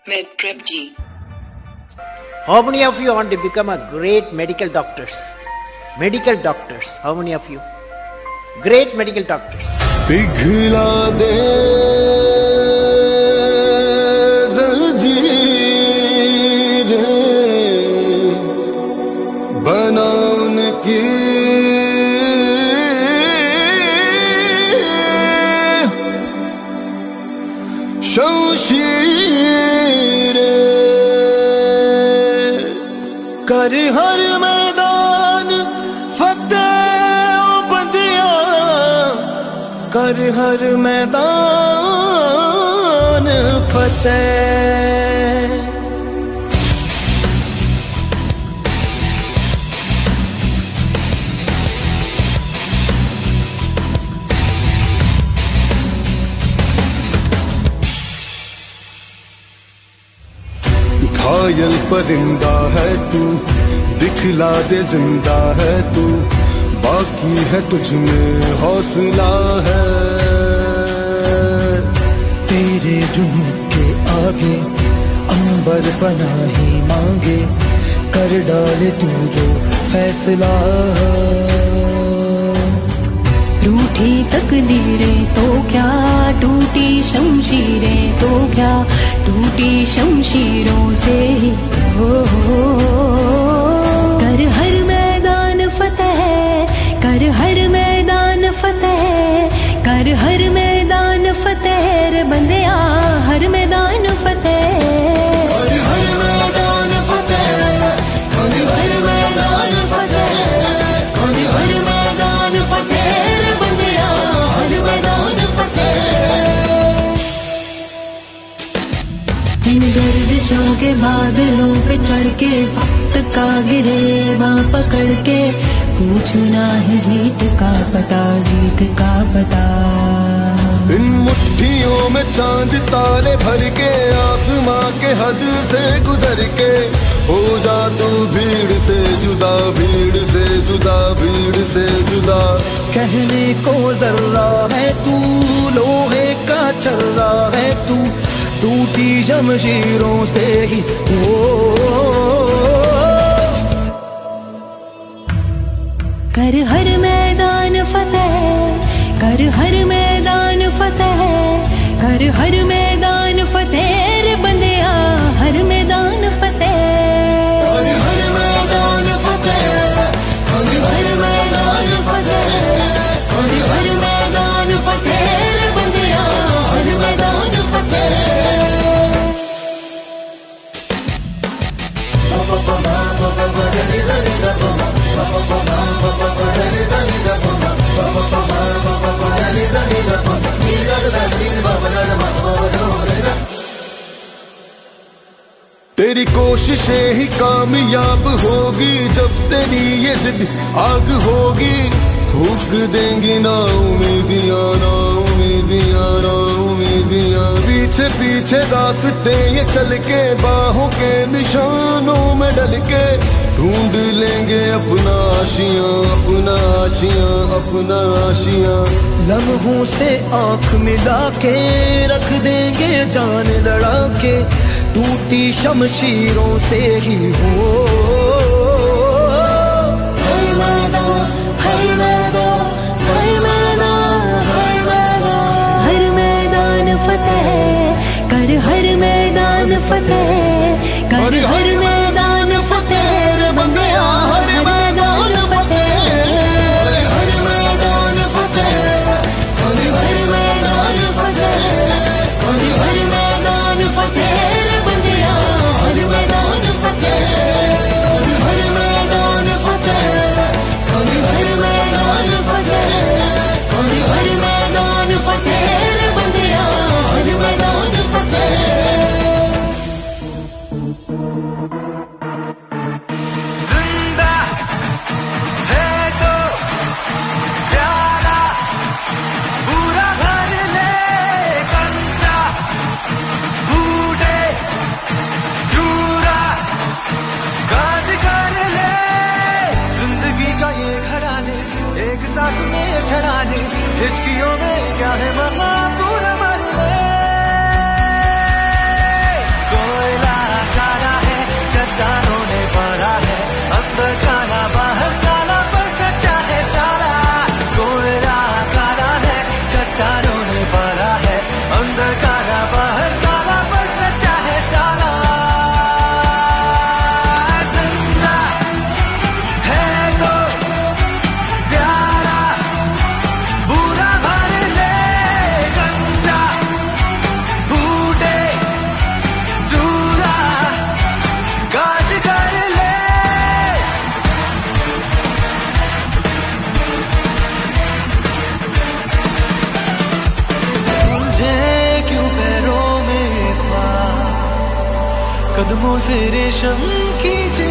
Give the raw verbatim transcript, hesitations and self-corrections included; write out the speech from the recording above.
with Trip G. How many of you want to become a great medical doctors? Medical doctors. How many of you? Great medical doctors. पिघला दे जंजीर बनाने की शमशीर कर हर मैदान फतेह बंदिया कर हर मैदान फतेह। घायल परिंदा है तू, दिखला दे जिंदा है तू, बाकी है तुझ में हौसला है। तेरे जुनून के आगे अंबर पनाही मांगे, कर डाले तू जो फैसला। रूठी तकदीरें तो क्या, टूटी शमशीरें तो क्या, टूटी शमशीरों से ही हो, हो, कर हर मैदान फतेह, कर हर मैदान फतेह, कर हर मैदान फतेह रे बंदिया हर मैदान फतेह। कर हर मैदान फतेह, कर हर मैदान फतेह, कर हर मैदान फतेह रे बंदिया हर मैदान फतेह। इन गर्दिशों के बादलों पे चढ़ के वक्त का गिरे बाँ पकड़ के, पूछना है जीत का पता, जीत का पता। इन मुट्ठियों में चांद तारे भर के, आसमां के हद से गुजर के, हो जा तू भीड़ से जुदा, भीड़ से जुदा, भीड़ से जुदा। कहने को जर्रा है तू, लोहे का छर्रा है तू, टूटी शमशीरों से ही हो। कर हर मैदान फतेह, कर हर मैदान फतेह, कर हर मैदान फतेह रे बंदिया हर मैदान फतेह। कर हर मैदान फतेह, कर हर मैदान फतेह, कर हर मैदान फतेह रे बंदिया हर मैदान फतेह। तेरी कोशिशें ही कामयाब होगी, जब तेरी ये जिद आग होगी, फूक देंगी ना उम्मीदियां, ना उम्मीदियां, ना उम्मीदियां। पीछे पीछे रास्ते ये चल के, बाहों के निशानों में डल के, ढूंढ लेंगे अपना आशियां, अपना आशियां, अपना आशियां। लम्हों से आंख मिला के रख देंगे जान लड़ा के, टूटी शमशीरों से ही हो। हर मैदान, हर मैदान, हर मैदान, हर मैदान, हर मैदान फतेह, कर हर मैदान फतेह, कर हर मैदान फतेह रे बंदिया हर मैदान फतेह। हर मैदान फतेह, हर हर मैदान फतेह, हर हर मैदान फतेह रे बंदिया हर मैदान फतेह। हर हर मैदान फतेह, हर हर मैदान फतेह, हर हर मैदान फतेह रे बंदिया हर मैदान फतेह। जिंदा है तो प्यारा पूरा भर ले, कंचा बूढ़े चूरा काज कर ले। जिंदगी का ये घराने एक सांस में छड़ाने, हिचकियों में क्या है मरना पूरा मर ले। कदमों से रेशम खींचे